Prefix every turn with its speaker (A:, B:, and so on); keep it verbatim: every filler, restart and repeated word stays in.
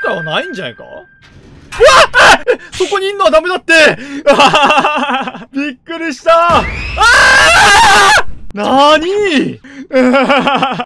A: らはないんじゃないか。うわっそこにいんのはダメだって。びっくりした。あーなーにー